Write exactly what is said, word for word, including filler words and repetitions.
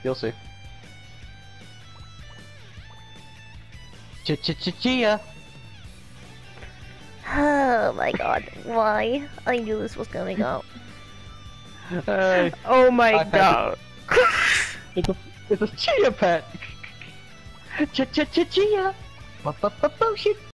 You'll see. Ch-ch-ch-chia! Oh my god, why? I knew this was coming up. Hey, Oh my I god. it's a it's a chia pet. Ch-ch-ch-chia! Ba-ba-ba-ba-shit.